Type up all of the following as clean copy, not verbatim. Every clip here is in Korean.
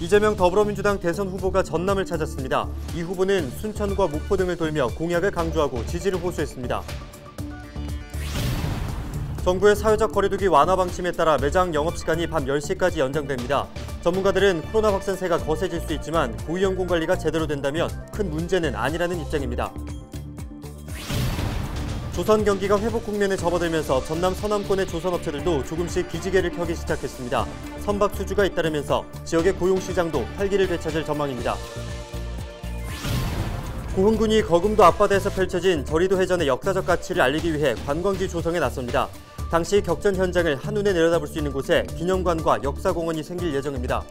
이재명 더불어민주당 대선 후보가 전남을 찾았습니다. 이 후보는 순천과 목포 등을 돌며 공약을 강조하고 지지를 호소했습니다. 정부의 사회적 거리두기 완화 방침에 따라 매장 영업시간이 밤 10시까지 연장됩니다. 전문가들은 코로나 확산세가 거세질 수 있지만 고위험군 관리가 제대로 된다면 큰 문제는 아니라는 입장입니다. 조선 경기가 회복 국면에 접어들면서 전남 서남권의 조선업체들도 조금씩 기지개를 켜기 시작했습니다. 선박 수주가 잇따르면서 지역의 고용시장도 활기를 되찾을 전망입니다. 고흥군이 거금도 앞바다에서 펼쳐진 저리도 해전의 역사적 가치를 알리기 위해 관광지 조성에 나섭니다. 당시 격전 현장을 한눈에 내려다볼 수 있는 곳에 기념관과 역사공원이 생길 예정입니다.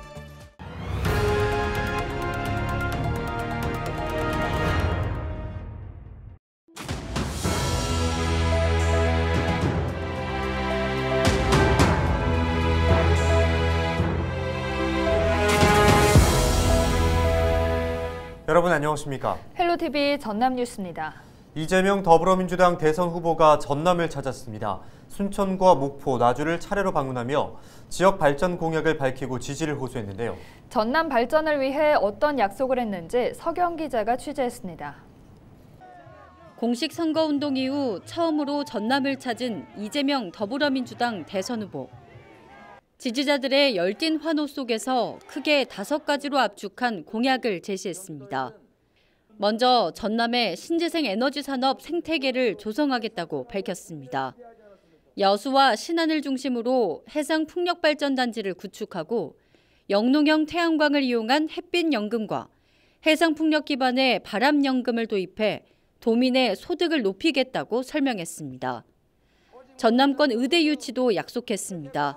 여러분 안녕하십니까? 헬로TV 전남 뉴스입니다. 이재명 더불어민주당 대선 후보가 전남을 찾았습니다. 순천과 목포, 나주를 차례로 방문하며 지역 발전 공약을 밝히고 지지를 호소했는데요. 전남 발전을 위해 어떤 약속을 했는지 서경 기자가 취재했습니다. 공식 선거운동 이후 처음으로 전남을 찾은 이재명 더불어민주당 대선 후보. 지지자들의 열띤 환호 속에서 크게 5가지로 압축한 공약을 제시했습니다. 먼저 전남의 신재생 에너지 산업 생태계를 조성하겠다고 밝혔습니다. 여수와 신안을 중심으로 해상 풍력 발전 단지를 구축하고 영농형 태양광을 이용한 햇빛 연금과 해상 풍력 기반의 바람 연금을 도입해 도민의 소득을 높이겠다고 설명했습니다. 전남권 의대 유치도 약속했습니다.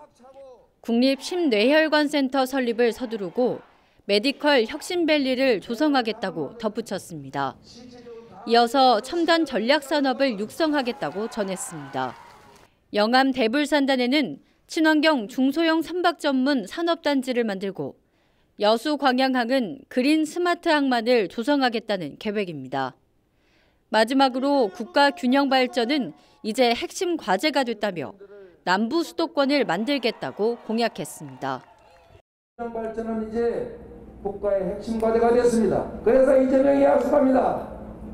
국립심뇌혈관센터 설립을 서두르고 메디컬 혁신밸리를 조성하겠다고 덧붙였습니다. 이어서 첨단 전략산업을 육성하겠다고 전했습니다. 영암 대불산단에는 친환경 중소형 선박 전문 산업단지를 만들고 여수 광양항은 그린 스마트 항만을 조성하겠다는 계획입니다. 마지막으로 국가 균형 발전은 이제 핵심 과제가 됐다며 남부 수도권을 만들겠다고 공약했습니다. 균형 발전은 이제 국가의 핵심 과제가 됐습니다. 그래서 이재명이 약속합니다.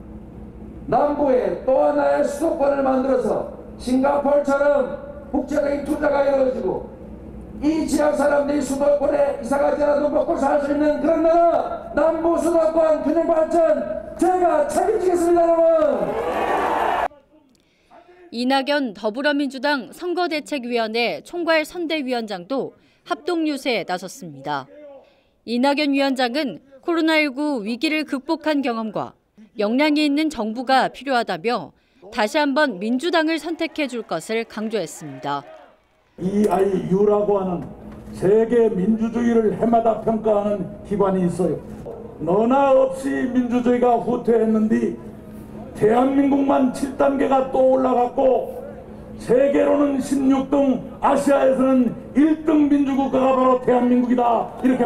남부에 또 하나의 수도권을 만들어서 싱가포르처럼 국제적인 투자가 이루어지고 이 지역 사람들이 수도권에 이사가지 않아도 먹고 살 수 있는 그런 나라 남부 수도권 균형 발전 제가 책임지겠습니다, 여러분. 이낙연 더불어민주당 선거대책위원회 총괄 선대위원장도 합동 유세에 나섰습니다. 이낙연 위원장은 코로나19 위기를 극복한 경험과 역량이 있는 정부가 필요하다며 다시 한번 민주당을 선택해 줄 것을 강조했습니다. EIU라고 하는 세계 민주주의를 해마다 평가하는 기관이 있어요. 너나 없이 민주주의가 후퇴했는데 대한민국만 7단계가 또 올라갔고 세계로는 16등, 아시아에서는 1등 민주국가가 바로 대한민국이다 이렇게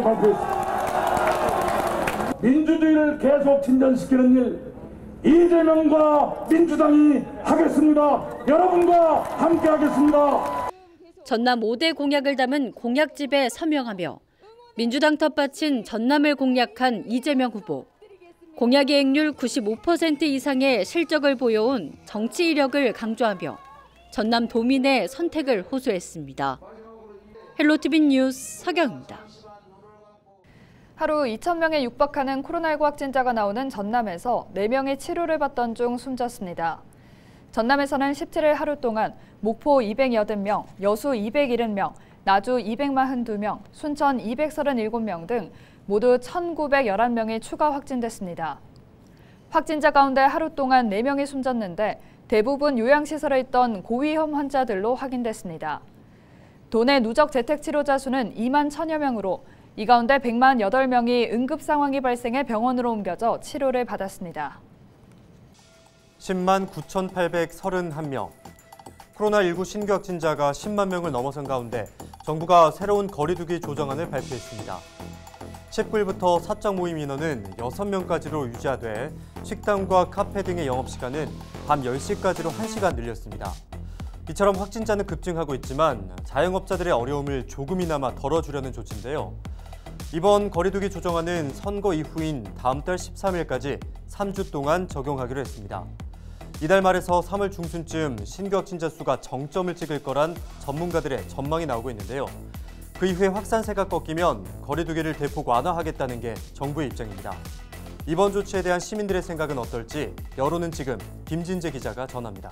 발표했습니다. 민주주의를 계속 진전시키는 일 이재명과 민주당이 하겠습니다. 여러분과 함께 하겠습니다. 전남 5대 공약을 담은 공약집에 서명하며 민주당 텃밭인 전남을 공략한 이재명 후보. 공약 이행률 95% 이상의 실적을 보여온 정치 이력을 강조하며 전남 도민의 선택을 호소했습니다. 헬로TV 뉴스 서경입니다. 하루 2,000명에 육박하는 코로나19 확진자가 나오는 전남에서 4명이 치료를 받던 중 숨졌습니다. 전남에서는 17일 하루 동안 목포 280명, 여수 270명, 나주 242명, 순천 237명 등 모두 1,911명이 추가 확진됐습니다. 확진자 가운데 하루 동안 4명이 숨졌는데 대부분 요양시설에 있던 고위험 환자들로 확인됐습니다. 도내 누적 재택치료자 수는 2만 1,000여 명으로 이 가운데 108명이 응급 상황이 발생해 병원으로 옮겨져 치료를 받았습니다. 10만 9,831명. 코로나19 신규 확진자가 10만 명을 넘어선 가운데 정부가 새로운 거리두기 조정안을 발표했습니다. 19일부터 사적 모임 인원은 6명까지로 유지하되 식당과 카페 등의 영업시간은 밤 10시까지로 1시간 늘렸습니다. 이처럼 확진자는 급증하고 있지만 자영업자들의 어려움을 조금이나마 덜어주려는 조치인데요. 이번 거리두기 조정안은 선거 이후인 다음 달 13일까지 3주 동안 적용하기로 했습니다. 이달 말에서 3월 중순쯤 신규 확진자 수가 정점을 찍을 거란 전문가들의 전망이 나오고 있는데요. 그 이후에 확산세가 꺾이면 거리두기를 대폭 완화하겠다는 게 정부의 입장입니다. 이번 조치에 대한 시민들의 생각은 어떨지 여론은 지금 김진재 기자가 전합니다.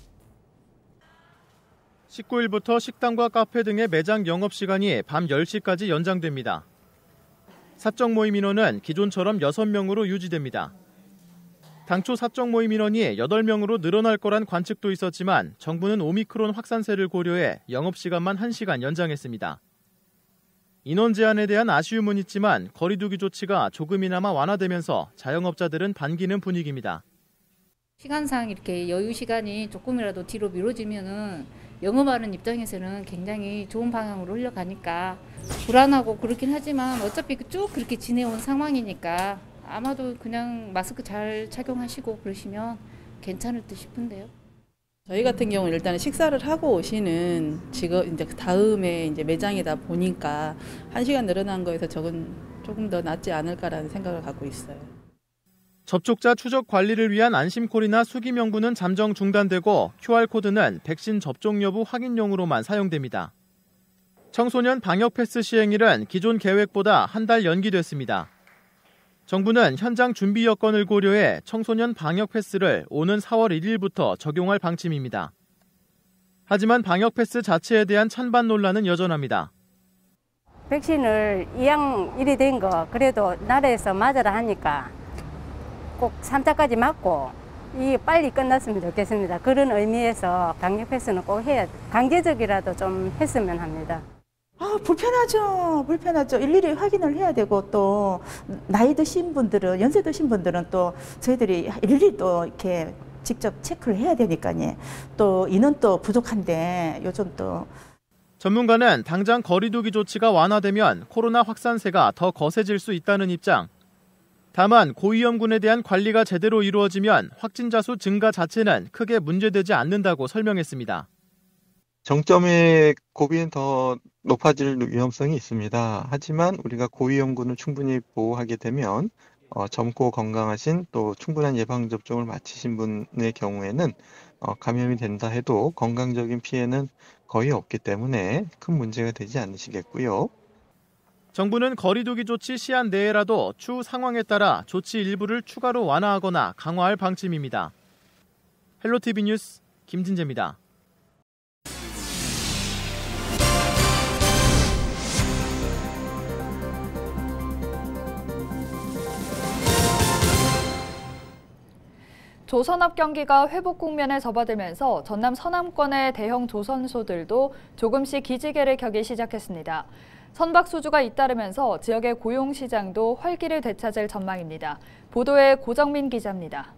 19일부터 식당과 카페 등의 매장 영업시간이 밤 10시까지 연장됩니다. 사적 모임 인원은 기존처럼 6명으로 유지됩니다. 당초 사적 모임 인원이 8명으로 늘어날 거란 관측도 있었지만 정부는 오미크론 확산세를 고려해 영업시간만 1시간 연장했습니다. 인원 제한에 대한 아쉬움은 있지만 거리두기 조치가 조금이나마 완화되면서 자영업자들은 반기는 분위기입니다. 시간상 이렇게 여유 시간이 조금이라도 뒤로 미뤄지면은 영업하는 입장에서는 굉장히 좋은 방향으로 흘러가니까 불안하고 그렇긴 하지만 어차피 쭉 그렇게 지내온 상황이니까 아마도 그냥 마스크 잘 착용하시고 그러시면 괜찮을 듯 싶은데요. 저희 같은 경우는 일단 식사를 하고 오시는 직업 이제 다음에 이제 매장이다 보니까 1시간 늘어난 거에서 조금 더 낫지 않을까라는 생각을 갖고 있어요. 접촉자 추적 관리를 위한 안심콜이나 수기 명부는 잠정 중단되고 QR코드는 백신 접종 여부 확인용으로만 사용됩니다. 청소년 방역 패스 시행일은 기존 계획보다 한 달 연기됐습니다. 정부는 현장 준비 여건을 고려해 청소년 방역 패스를 오는 4월 1일부터 적용할 방침입니다. 하지만 방역 패스 자체에 대한 찬반 논란은 여전합니다. 백신을 이왕 일이 된 거 그래도 나라에서 맞으라 하니까 꼭 3차까지 맞고 이 빨리 끝났으면 좋겠습니다. 그런 의미에서 방역 패스는 꼭 해야 강제적이라도 좀 했으면 합니다. 불편하죠. 일일이 확인을 해야 되고 또 나이 드신 분들은 연세 드신 분들은 또 저희들이 일일이 또 이렇게 직접 체크를 해야 되니까요. 또 인원 또 부족한데 요즘 또 전문가는 당장 거리두기 조치가 완화되면 코로나 확산세가 더 거세질 수 있다는 입장. 다만 고위험군에 대한 관리가 제대로 이루어지면 확진자 수 증가 자체는 크게 문제되지 않는다고 설명했습니다. 정점의 고비는 더 높아질 위험성이 있습니다. 하지만 우리가 고위험군을 충분히 보호하게 되면 젊고 건강하신 또 충분한 예방접종을 마치신 분의 경우에는 감염이 된다 해도 건강적인 피해는 거의 없기 때문에 큰 문제가 되지 않으시겠고요. 정부는 거리두기 조치 시한 내에라도 추후 상황에 따라 조치 일부를 추가로 완화하거나 강화할 방침입니다. 헬로티비 뉴스 김진재입니다. 조선업 경기가 회복 국면에 접어들면서 전남 서남권의 대형 조선소들도 조금씩 기지개를 켜기 시작했습니다. 선박 수주가 잇따르면서 지역의 고용 시장도 활기를 되찾을 전망입니다. 보도에 고정민 기자입니다.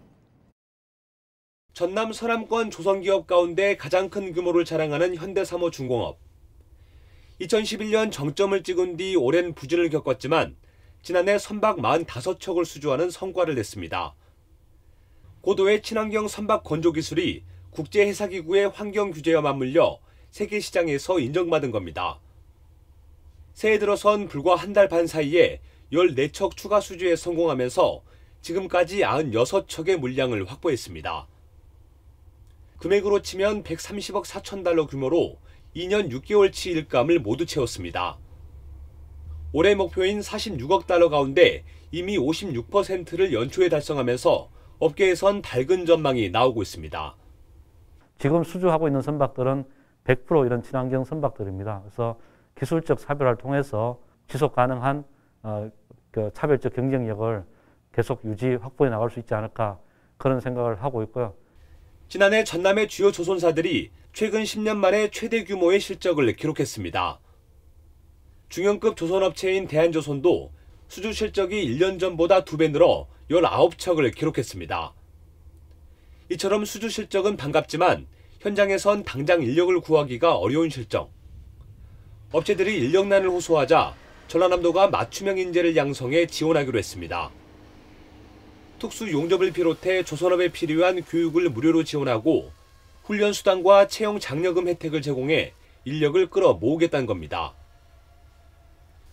전남 서남권 조선기업 가운데 가장 큰 규모를 자랑하는 현대사모중공업. 2011년 정점을 찍은 뒤 오랜 부진을 겪었지만 지난해 선박 45척을 수주하는 성과를 냈습니다. 고도의 친환경 선박 건조 기술이 국제해사기구의 환경 규제와 맞물려 세계 시장에서 인정받은 겁니다. 새해 들어선 불과 한 달 반 사이에 14척 추가 수주에 성공하면서 지금까지 96척의 물량을 확보했습니다. 금액으로 치면 130억 4천 달러 규모로 2년 6개월치 일감을 모두 채웠습니다. 올해 목표인 46억 달러 가운데 이미 56%를 연초에 달성하면서 업계에선 밝은 전망이 나오고 있습니다. 지금 수주하고 있는 선박들은 100% 이런 친환경 선박들입니다. 그래서 기술적 차별화를 통해서 지속 가능한 차별적 경쟁력을 계속 확보해 나갈 수 있지 않을까 그런 생각을 하고 있고요. 지난해 전남의 주요 조선사들이 최근 10년 만에 최대 규모의 실적을 기록했습니다. 중형급 조선업체인 대한조선도 수주 실적이 1년 전보다 2배 늘어 19척을 기록했습니다. 이처럼 수주 실적은 반갑지만 현장에선 당장 인력을 구하기가 어려운 실정. 업체들이 인력난을 호소하자 전라남도가 맞춤형 인재를 양성해 지원하기로 했습니다. 특수 용접을 비롯해 조선업에 필요한 교육을 무료로 지원하고 훈련 수당과 채용 장려금 혜택을 제공해 인력을 끌어 모으겠다는 겁니다.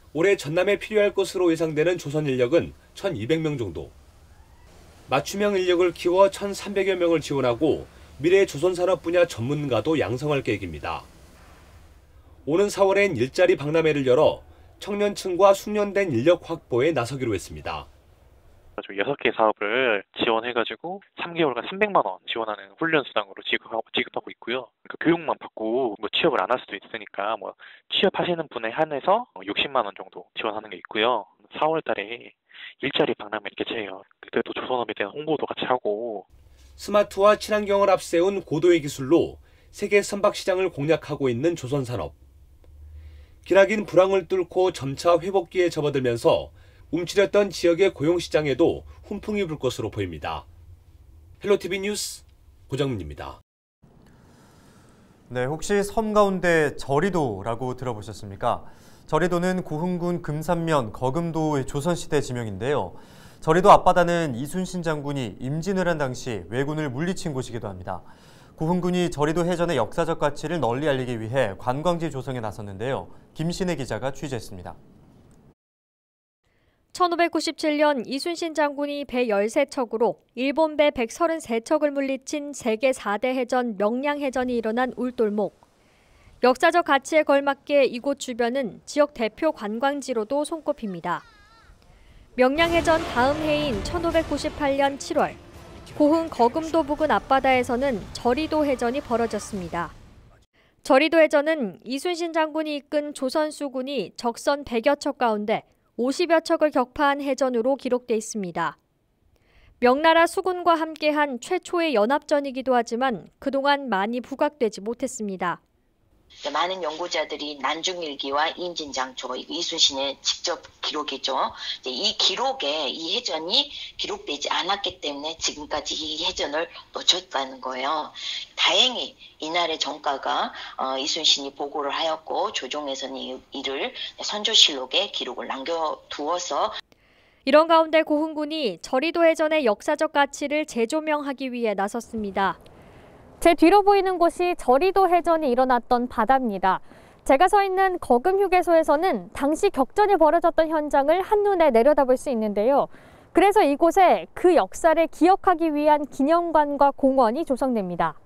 올해 전남에 필요할 것으로 예상되는 조선 인력은 1,200명 정도. 맞춤형 인력을 키워 1,300여 명을 지원하고 미래 조선산업 분야 전문가도 양성할 계획입니다. 오는 4월엔 일자리 박람회를 열어 청년층과 숙련된 인력 확보에 나서기로 했습니다. 6개 사업을 지원해가지고 3개월간 300만 원 지원하는 훈련 수당으로 지급하고 있고요. 그 교육만 받고 취업을 안 할 수도 있으니까 취업하시는 분에 한해서 60만 원 정도 지원하는 게 있고요. 4월 달에 일자리 박람회를 개최해요. 그때도 조선업에 대한 홍보도 같이 하고. 스마트와 친환경을 앞세운 고도의 기술로 세계 선박 시장을 공략하고 있는 조선산업. 기나긴 불황을 뚫고 점차 회복기에 접어들면서 움츠렸던 지역의 고용시장에도 훈풍이 불 것으로 보입니다. 헬로티비 뉴스 고정민입니다. 네, 혹시 섬 가운데 저리도라고 들어보셨습니까? 저리도는 고흥군 금산면 거금도의 조선시대 지명인데요. 저리도 앞바다는 이순신 장군이 임진을 한 당시 왜군을 물리친 곳이기도 합니다. 고흥군이 저리도 해전의 역사적 가치를 널리 알리기 위해 관광지 조성에 나섰는데요. 김신혜 기자가 취재했습니다. 1597년 이순신 장군이 배 13척으로 일본 배 133척을 물리친 세계 4대 해전 명량해전이 일어난 울돌목. 역사적 가치에 걸맞게 이곳 주변은 지역 대표 관광지로도 손꼽힙니다. 명량해전 다음 해인 1598년 7월, 고흥 거금도 부근 앞바다에서는 저리도 해전이 벌어졌습니다. 저리도 해전은 이순신 장군이 이끈 조선 수군이 적선 100여 척 가운데 50여 척을 격파한 해전으로 기록돼 있습니다. 명나라 수군과 함께한 최초의 연합전이기도 하지만 그동안 많이 부각되지 못했습니다. 많은 연구자들이 난중일기와 임진장초, 이순신의 직접 기록이죠. 이 기록에 이 해전이 기록되지 않았기 때문에 지금까지 이 해전을 놓쳤다는 거예요. 다행히 이날의 전가가 이순신이 보고를 하였고 조정에서는 이를 선조실록에 기록을 남겨두어서 이런 가운데 고흥군이 저리도 해전의 역사적 가치를 재조명하기 위해 나섰습니다. 제 뒤로 보이는 곳이 저리도 해전이 일어났던 바다입니다. 제가 서 있는 거금휴게소에서는 당시 격전이 벌어졌던 현장을 한눈에 내려다볼 수 있는데요. 그래서 이곳에 그 역사를 기억하기 위한 기념관과 공원이 조성됩니다.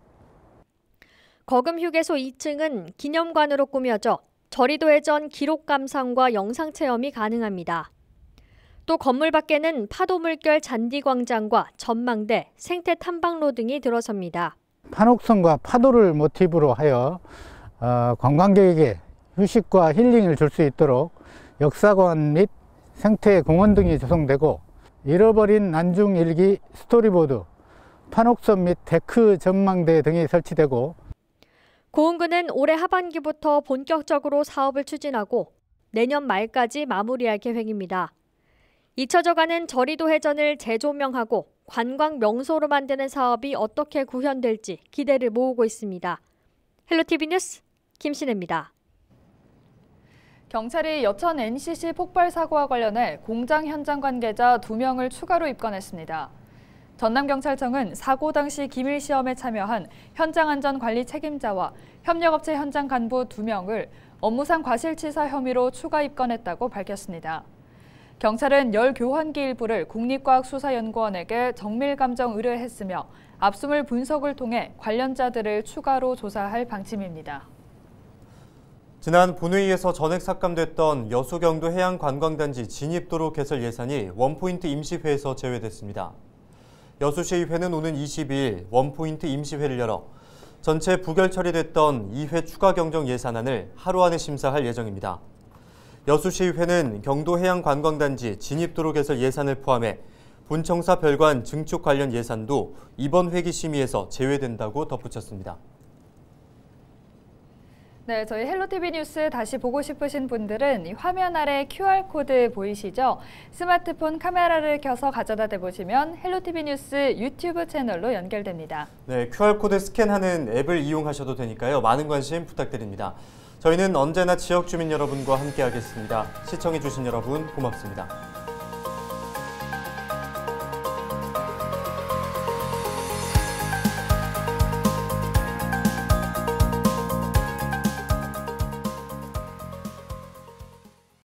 거금휴게소 2층은 기념관으로 꾸며져 저리도 해전 기록 감상과 영상 체험이 가능합니다. 또 건물 밖에는 파도 물결 잔디광장과 전망대, 생태 탐방로 등이 들어섭니다. 판옥선과 파도를 모티브로 하여 관광객에게 휴식과 힐링을 줄 수 있도록 역사관 및 생태공원 등이 조성되고 잃어버린 난중일기 스토리보드, 판옥선 및 데크 전망대 등이 설치되고 고흥군은 올해 하반기부터 본격적으로 사업을 추진하고 내년 말까지 마무리할 계획입니다. 잊혀져가는 저리도 해전을 재조명하고 관광 명소로 만드는 사업이 어떻게 구현될지 기대를 모으고 있습니다. 헬로티비 뉴스 김신혜입니다. 경찰이 여천 NCC 폭발 사고와 관련해 공장 현장 관계자 2명을 추가로 입건했습니다. 전남경찰청은 사고 당시 기밀 시험에 참여한 현장 안전 관리 책임자와 협력업체 현장 간부 2명을 업무상 과실치사 혐의로 추가 입건했다고 밝혔습니다. 경찰은 열 교환기 일부를 국립과학수사연구원에게 정밀감정 의뢰했으며 압수물 분석을 통해 관련자들을 추가로 조사할 방침입니다. 지난 본회의에서 전액 삭감됐던 여수경도 해양관광단지 진입도로 개설 예산이 원포인트 임시회에서 제외됐습니다. 여수시의회는 오는 22일 원포인트 임시회를 열어 전체 부결 처리됐던 2회 추가 경정 예산안을 하루 안에 심사할 예정입니다. 여수시의회는 경도해양관광단지 진입도로 개설 예산을 포함해 본청사 별관 증축 관련 예산도 이번 회기 심의에서 제외된다고 덧붙였습니다. 네, 저희 헬로티비 뉴스 다시 보고 싶으신 분들은 이 화면 아래 QR코드 보이시죠? 스마트폰 카메라를 켜서 가져다 대보시면 헬로티비 뉴스 유튜브 채널로 연결됩니다. 네, QR코드 스캔하는 앱을 이용하셔도 되니까요. 많은 관심 부탁드립니다. 저희는 언제나 지역 주민 여러분과 함께하겠습니다. 시청해주신 여러분 고맙습니다.